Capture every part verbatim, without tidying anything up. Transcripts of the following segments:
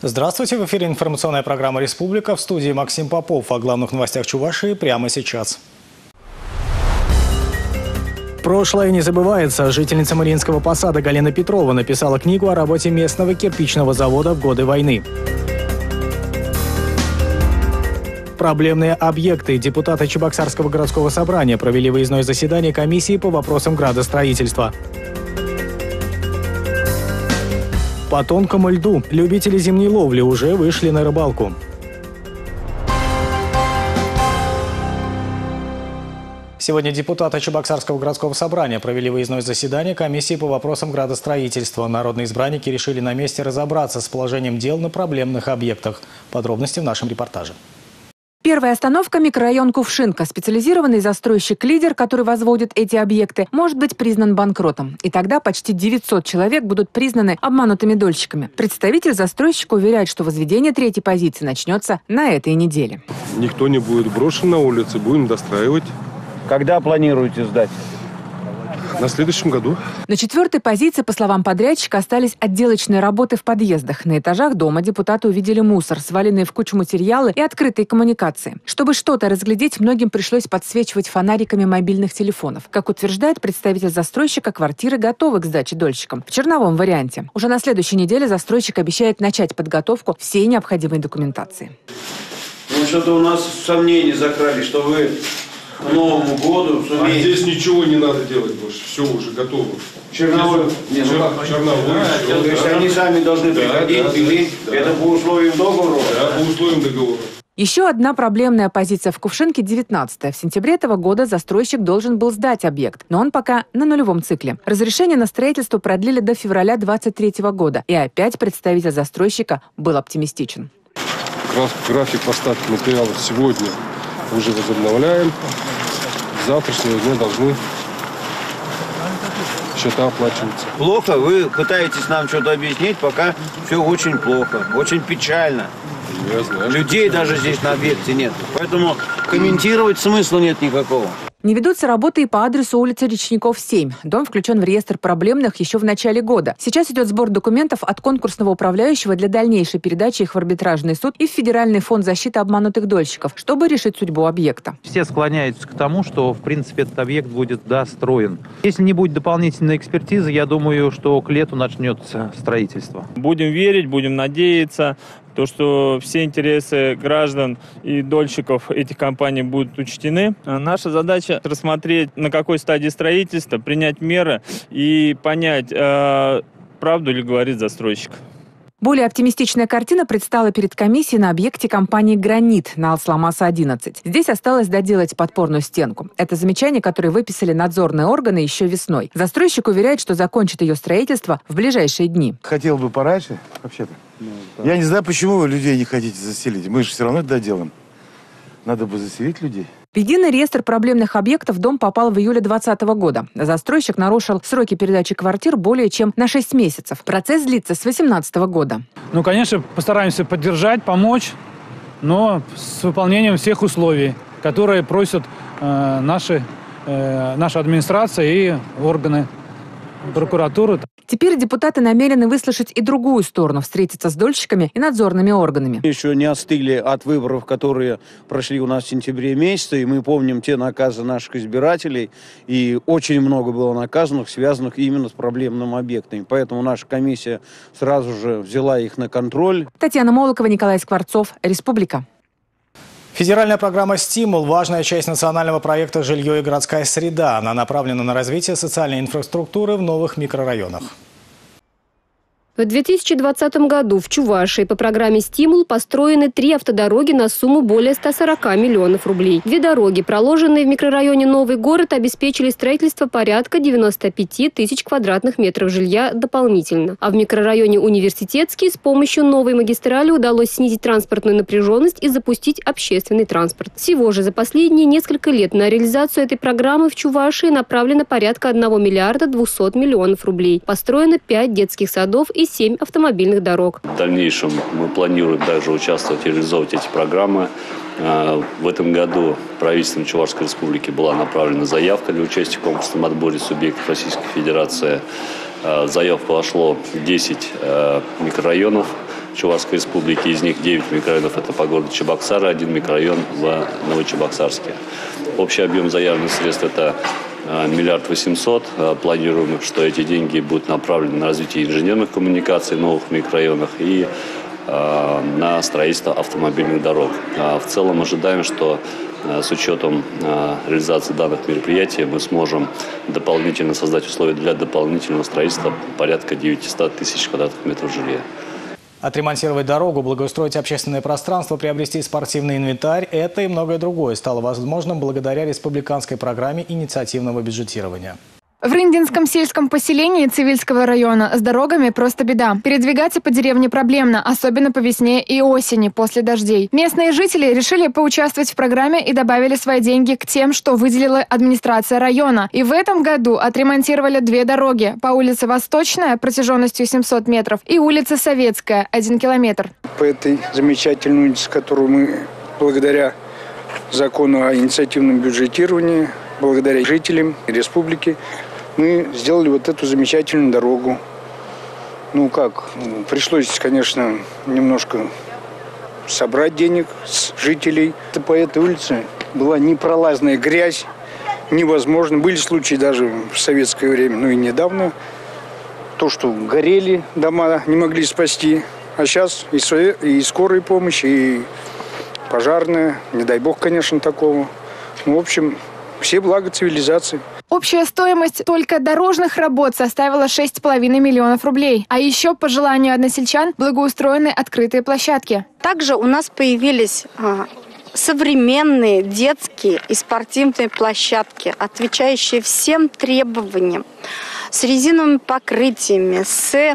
Здравствуйте, в эфире информационная программа «Республика», в студии Максим Попов. О главных новостях Чувашии прямо сейчас. Прошлое не забывается. Жительница Мариинского посада Галина Петрова написала книгу о работе местного кирпичного завода в годы войны. Проблемные объекты. Депутаты Чебоксарского городского собрания провели выездное заседание комиссии по вопросам градостроительства. По тонкому льду любители зимней ловли уже вышли на рыбалку. Сегодня депутаты Чебоксарского городского собрания провели выездное заседание комиссии по вопросам градостроительства. Народные избранники решили на месте разобраться с положением дел на проблемных объектах. Подробности в нашем репортаже. Первая остановка – микрорайон Кувшинка. Специализированный застройщик-лидер, который возводит эти объекты, может быть признан банкротом. И тогда почти девятьсот человек будут признаны обманутыми дольщиками. Представитель застройщика уверяет, что возведение третьей позиции начнется на этой неделе. Никто не будет брошен на улице, будем достраивать. Когда планируете сдать? На следующем году. На четвертой позиции, по словам подрядчика, остались отделочные работы в подъездах. На этажах дома депутаты увидели мусор, сваленные в кучу материалы и открытые коммуникации. Чтобы что-то разглядеть, многим пришлось подсвечивать фонариками мобильных телефонов. Как утверждает представитель застройщика, квартиры готовы к сдаче дольщикам в черновом варианте. Уже на следующей неделе застройщик обещает начать подготовку всей необходимой документации. Ну, что-то у нас сомнения закрали, что вы к Новому году сумеете... А здесь ничего не надо делать больше, все уже готово. Черновой, не, ну как? Черновой, А, все, то есть да, они сами должны да, приходить, да, пилить. Да, Это да. по условиям договора? Да, по условиям договора. Еще одна проблемная позиция в Кувшинке – девятнадцатая. В сентябре этого года застройщик должен был сдать объект, но он пока на нулевом цикле. Разрешение на строительство продлили до февраля двадцать третьего года. И опять представитель застройщика был оптимистичен. График поставки материалов сегодня уже возобновляем. С завтрашнего дня должны счета оплачиваться. Плохо? Вы пытаетесь нам что-то объяснить, пока все очень плохо, очень печально. Я знаю. Людей даже здесь на объекте нет. Поэтому комментировать смысла нет никакого. Не ведутся работы и по адресу улицы Речников, семь. Дом включен в реестр проблемных еще в начале года. Сейчас идет сбор документов от конкурсного управляющего для дальнейшей передачи их в арбитражный суд и в Федеральный фонд защиты обманутых дольщиков, чтобы решить судьбу объекта. Все склоняются к тому, что, в принципе, этот объект будет достроен. Если не будет дополнительной экспертизы, я думаю, что к лету начнется строительство. Будем верить, будем надеяться, то, что все интересы граждан и дольщиков этих компаний будут учтены. Наша задача рассмотреть, на какой стадии строительства, принять меры и понять, э, правду ли говорит застройщик. Более оптимистичная картина предстала перед комиссией на объекте компании «Гранит» на Алсламаса одиннадцать. Здесь осталось доделать подпорную стенку. Это замечание, которое выписали надзорные органы еще весной. Застройщик уверяет, что закончит ее строительство в ближайшие дни. Хотел бы пораньше, вообще-то. Я не знаю, почему вы людей не хотите заселить. Мы же все равно это доделаем. Надо бы заселить людей. В единый реестр проблемных объектов дом попал в июле двадцатого года. Застройщик нарушил сроки передачи квартир более чем на шесть месяцев. Процесс длится с восемнадцатого года. Ну, конечно, постараемся поддержать, помочь, но с выполнением всех условий, которые просят э, наши, э, наша администрация и органы прокуратуры. Теперь депутаты намерены выслушать и другую сторону, встретиться с дольщиками и надзорными органами. Еще не остыли от выборов, которые прошли у нас в сентябре месяце, и мы помним те наказы наших избирателей, и очень много было наказанных, связанных именно с проблемными объектами. Поэтому наша комиссия сразу же взяла их на контроль. Татьяна Молокова, Николай Скворцов, Республика. Федеральная программа «Стимул» – важная часть национального проекта «Жилье и городская среда». Она направлена на развитие социальной инфраструктуры в новых микрорайонах. В две тысячи двадцатом году в Чувашии по программе «Стимул» построены три автодороги на сумму более ста сорока миллионов рублей. Две дороги, проложенные в микрорайоне Новый город, обеспечили строительство порядка девяноста пяти тысяч квадратных метров жилья дополнительно. А в микрорайоне Университетский с помощью новой магистрали удалось снизить транспортную напряженность и запустить общественный транспорт. Всего же за последние несколько лет на реализацию этой программы в Чувашии направлено порядка одного миллиарда двухсот миллионов рублей. Построено пять детских садов и семь автомобильных дорог. В дальнейшем мы планируем также участвовать и реализовывать эти программы. В этом году правительством Чувашской Республики была направлена заявка для участия в конкурсном отборе субъектов Российской Федерации. В заявку вошло десять микрорайонов, Чувашской республики. Из них девять микрорайонов это по городу Чебоксары, один микрорайон в Новочебоксарске. Общий объем заявленных средств это миллиард восемьсот. Планируем, что эти деньги будут направлены на развитие инженерных коммуникаций в новых микрорайонах и на строительство автомобильных дорог. В целом ожидаем, что с учетом реализации данных мероприятий мы сможем дополнительно создать условия для дополнительного строительства порядка девятисот тысяч квадратных метров жилья. Отремонтировать дорогу, благоустроить общественное пространство, приобрести спортивный инвентарь – это и многое другое стало возможным благодаря республиканской программе инициативного бюджетирования. В Рындинском сельском поселении Цивильского района с дорогами просто беда. Передвигаться по деревне проблемно, особенно по весне и осени после дождей. Местные жители решили поучаствовать в программе и добавили свои деньги к тем, что выделила администрация района. И в этом году отремонтировали две дороги по улице Восточная протяженностью семьсот метров и улица Советская один километр. По этой замечательной улице, которую мы благодаря закону о инициативном бюджетировании, благодаря жителям республики, мы сделали вот эту замечательную дорогу. Ну как, пришлось, конечно, немножко собрать денег с жителей. По этой улице была непролазная грязь, невозможно. Были случаи даже в советское время, ну и недавно, то, что горели дома, не могли спасти. А сейчас и, и скорая помощь, и пожарная, не дай бог, конечно, такого. Ну, в общем, все блага цивилизации. Общая стоимость только дорожных работ составила шесть с половиной миллионов рублей. А еще, по желанию односельчан, благоустроены открытые площадки. Также у нас появились а, современные детские и спортивные площадки, отвечающие всем требованиям, с резиновыми покрытиями, с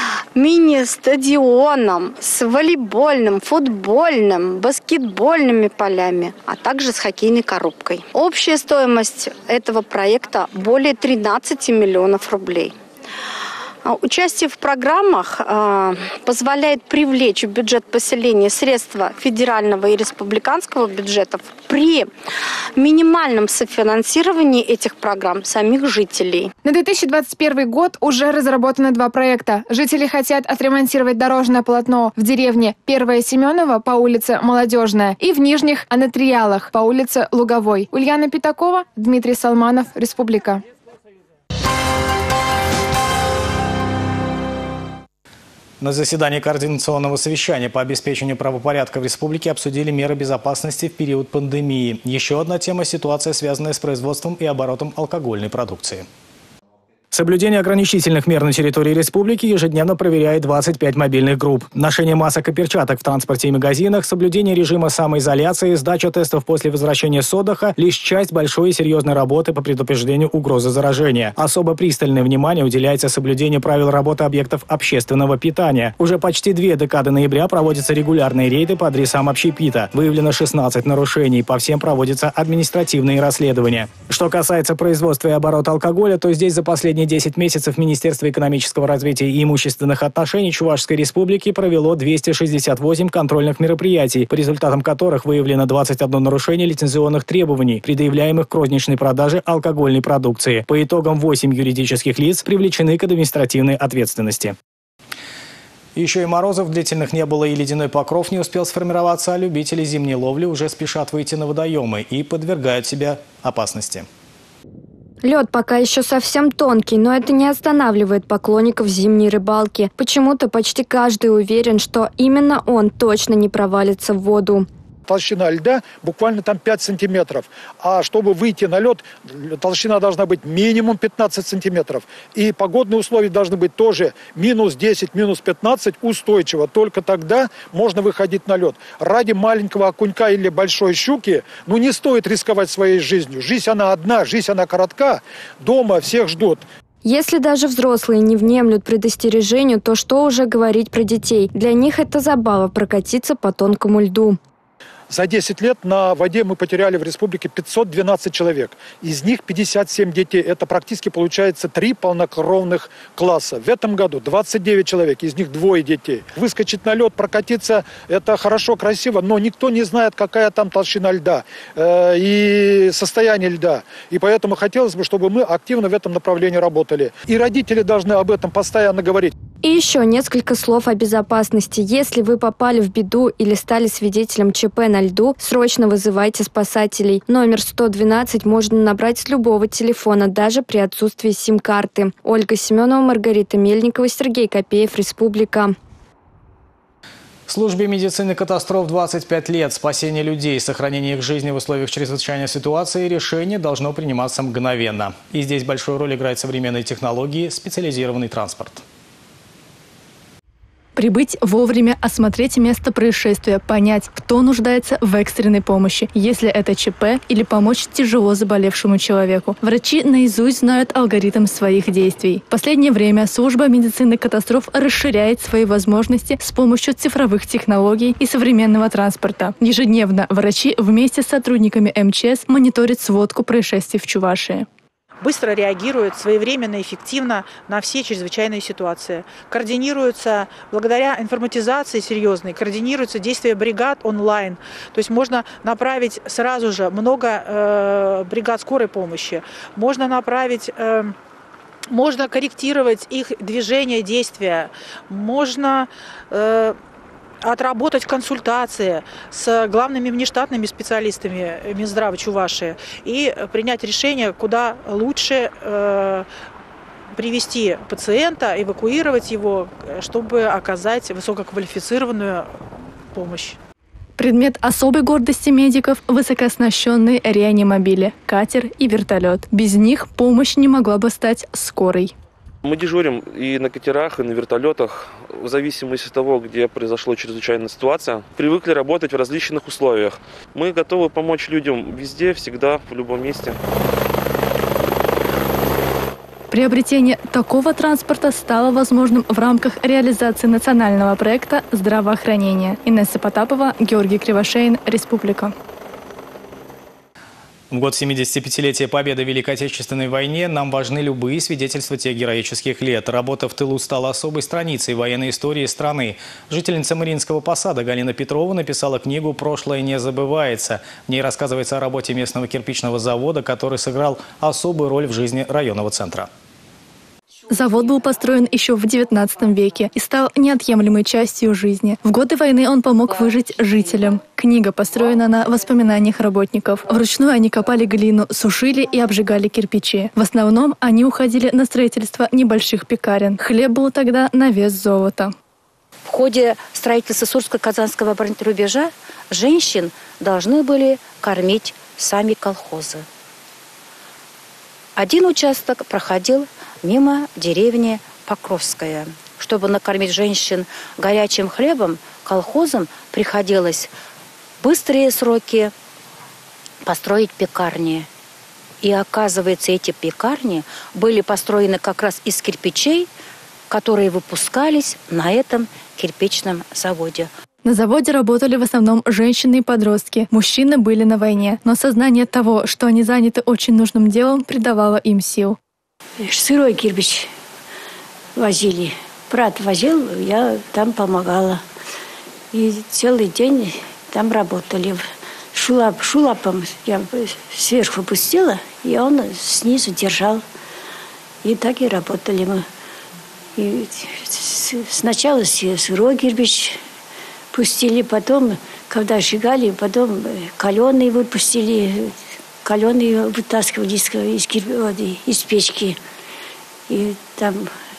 мини-стадионом, с волейбольным, футбольным, баскетбольными полями, а также с хоккейной коробкой. Общая стоимость этого проекта более тринадцати миллионов рублей. Участие в программах э, позволяет привлечь в бюджет поселения средства федерального и республиканского бюджетов при минимальном софинансировании этих программ самих жителей. На две тысячи двадцать первый год уже разработаны два проекта. Жители хотят отремонтировать дорожное полотно в деревне Первая Семенова по улице Молодежная и в Нижних Анатриалах по улице Луговой. Ульяна Пятакова, Дмитрий Салманов, Республика. На заседании координационного совещания по обеспечению правопорядка в республике обсудили меры безопасности в период пандемии. Еще одна тема – ситуация, связанная с производством и оборотом алкогольной продукции. Соблюдение ограничительных мер на территории республики ежедневно проверяет двадцать пять мобильных групп. Ношение масок и перчаток в транспорте и магазинах, соблюдение режима самоизоляции, сдача тестов после возвращения с отдыха – лишь часть большой и серьезной работы по предупреждению угрозы заражения. Особо пристальное внимание уделяется соблюдению правил работы объектов общественного питания. Уже почти две декады ноября проводятся регулярные рейды по адресам общепита. Выявлено шестнадцать нарушений, по всем проводятся административные расследования. Что касается производства и оборота алкоголя, то здесь за последние десять месяцев Министерство экономического развития и имущественных отношений Чувашской Республики провело двести шестьдесят восемь контрольных мероприятий, по результатам которых выявлено двадцать одно нарушение лицензионных требований, предъявляемых к розничной продаже алкогольной продукции. По итогам восемь юридических лиц привлечены к административной ответственности. Еще и морозов длительных не было, и ледяной покров не успел сформироваться, а любители зимней ловли уже спешат выйти на водоемы и подвергают себя опасности. Лед пока еще совсем тонкий, но это не останавливает поклонников зимней рыбалки. Почему-то почти каждый уверен, что именно он точно не провалится в воду. Толщина льда буквально там пять сантиметров. А чтобы выйти на лед, толщина должна быть минимум пятнадцать сантиметров. И погодные условия должны быть тоже минус десять, минус пятнадцать устойчиво. Только тогда можно выходить на лед. Ради маленького окунька или большой щуки, ну не стоит рисковать своей жизнью. Жизнь она одна, жизнь она коротка. Дома всех ждут. Если даже взрослые не внемлют предостережению, то что уже говорить про детей? Для них это забава прокатиться по тонкому льду. За десять лет на воде мы потеряли в республике пятьсот двенадцать человек. Из них пятьдесят семь детей. Это практически получается три полнокровных класса. В этом году двадцать девять человек, из них двое детей. Выскочить на лед, прокатиться – это хорошо, красиво, но никто не знает, какая там толщина льда э, и состояние льда. И поэтому хотелось бы, чтобы мы активно в этом направлении работали. И родители должны об этом постоянно говорить. И еще несколько слов о безопасности. Если вы попали в беду или стали свидетелем ЧП на льду, срочно вызывайте спасателей. Номер сто двенадцать можно набрать с любого телефона, даже при отсутствии сим-карты. Ольга Семенова, Маргарита Мельникова, Сергей Копеев, Республика. Службе медицины катастроф двадцать пять лет. Спасение людей, сохранение их жизни в условиях чрезвычайной ситуации, решение должно приниматься мгновенно. И здесь большую роль играют современные технологии, специализированный транспорт. Прибыть вовремя, осмотреть место происшествия, понять, кто нуждается в экстренной помощи, если это ЧП, или помочь тяжело заболевшему человеку. Врачи наизусть знают алгоритм своих действий. В последнее время служба медицины катастроф расширяет свои возможности с помощью цифровых технологий и современного транспорта. Ежедневно врачи вместе с сотрудниками эм че эс мониторят сводку происшествий в Чувашии. Быстро реагируют, своевременно, эффективно на все чрезвычайные ситуации. Координируются, благодаря информатизации серьезной, координируются действия бригад онлайн. То есть можно направить сразу же много э, бригад скорой помощи. Можно направить... Э, можно корректировать их движение, действия. Можно... Э, отработать консультации с главными внештатными специалистами Минздрава Чувашии и принять решение, куда лучше э, привести пациента, эвакуировать его, чтобы оказать высококвалифицированную помощь. Предмет особой гордости медиков – высокооснащенные реанимобили, катер и вертолет. Без них помощь не могла бы стать скорой. Мы дежурим и на катерах, и на вертолетах, в зависимости от того, где произошла чрезвычайная ситуация. Привыкли работать в различных условиях. Мы готовы помочь людям везде, всегда, в любом месте. Приобретение такого транспорта стало возможным в рамках реализации национального проекта здравоохранения. Инесса Потапова, Георгий Кривошеин, Республика. В год семидесятипятилетия Победы в Великой Отечественной войне нам важны любые свидетельства тех героических лет. Работа в тылу стала особой страницей военной истории страны. Жительница Мариинского посада Галина Петрова написала книгу «Прошлое не забывается». В ней рассказывается о работе местного кирпичного завода, который сыграл особую роль в жизни районного центра. Завод был построен еще в девятнадцатом веке и стал неотъемлемой частью жизни. В годы войны он помог выжить жителям. Книга построена на воспоминаниях работников. Вручную они копали глину, сушили и обжигали кирпичи. В основном они уходили на строительство небольших пекарен. Хлеб был тогда на вес золота. В ходе строительства Сурско-Казанского рубежа женщин должны были кормить сами колхозы. Один участок проходил мимо деревни Покровская. Чтобы накормить женщин горячим хлебом, колхозам приходилось в быстрые сроки построить пекарни. И оказывается, эти пекарни были построены как раз из кирпичей, которые выпускались на этом кирпичном заводе. На заводе работали в основном женщины и подростки. Мужчины были на войне, но сознание того, что они заняты очень нужным делом, придавало им сил. Сырой кирпич возили. Брат возил, я там помогала. И целый день там работали. Шулап, шулапом я сверху пустила, и он снизу держал. И так и работали мы. И сначала сырой кирпич пустили, потом, когда сжигали, потом каленый выпустили, каленый вытаскивали из, из, из печки. И там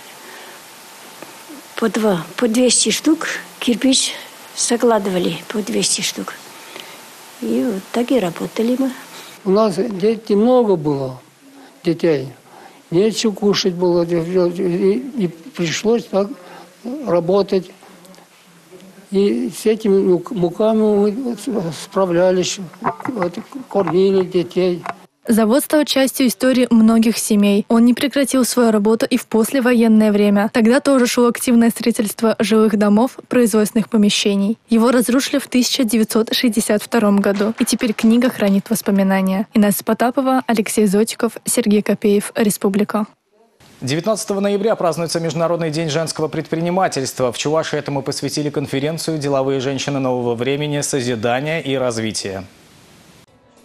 по, два, по двести штук кирпич закладывали, по двести штук. И вот так и работали мы. У нас детей много было, детей. Нечего кушать было, и, и пришлось так работать. И с этими муками мы справлялись, вот, кормили детей. Завод стал частью истории многих семей. Он не прекратил свою работу и в послевоенное время. Тогда тоже шло активное строительство жилых домов, производственных помещений. Его разрушили в тысяча девятьсот шестьдесят втором году. И теперь книга хранит воспоминания. Инесса Потапова, Алексей Зотиков, Сергей Копеев, Республика. девятнадцатого ноября празднуется Международный день женского предпринимательства. В Чувашии этому посвятили конференцию «Деловые женщины нового времени. Созидание и развитие».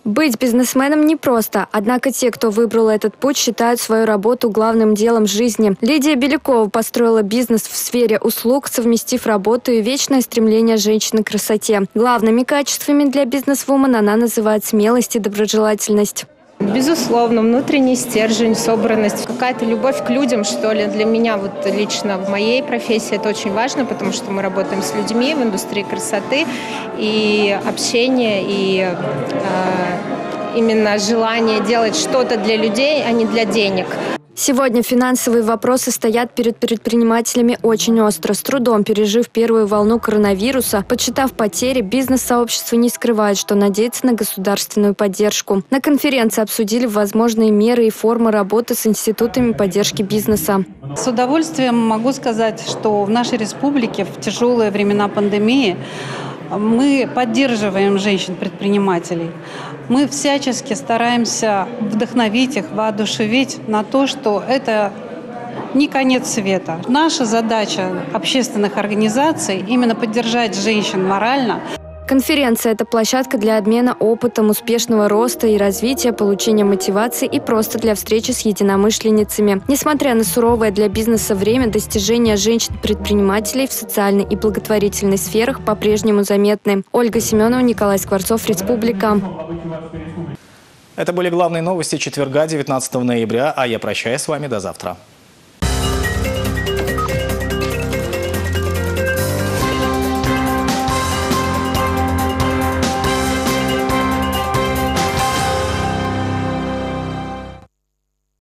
Быть бизнесменом непросто, однако те, кто выбрал этот путь, считают свою работу главным делом жизни. Лидия Белякова построила бизнес в сфере услуг, совместив работу и вечное стремление женщины к красоте. Главными качествами для бизнес-вумен она называет смелость и доброжелательность. Безусловно, внутренний стержень, собранность, какая-то любовь к людям, что ли. Для меня вот лично в моей профессии это очень важно, потому что мы работаем с людьми в индустрии красоты, и общение, и э, именно желание делать что-то для людей, а не для денег. Сегодня финансовые вопросы стоят перед предпринимателями очень остро. С трудом пережив первую волну коронавируса, подсчитав потери, бизнес-сообщество не скрывает, что надеется на государственную поддержку. На конференции обсудили возможные меры и формы работы с институтами поддержки бизнеса. С удовольствием могу сказать, что в нашей республике в тяжелые времена пандемии мы поддерживаем женщин-предпринимателей. Мы всячески стараемся вдохновить их, воодушевить на то, что это не конец света. Наша задача общественных организаций именно поддержать женщин морально. Конференция – это площадка для обмена опытом, успешного роста и развития, получения мотивации и просто для встречи с единомышленницами. Несмотря на суровое для бизнеса время, достижения женщин-предпринимателей в социальной и благотворительной сферах по-прежнему заметны. Ольга Семенова, Николай Скворцов, Республика. Это были главные новости четверга, девятнадцатого ноября, а я прощаюсь с вами до завтра.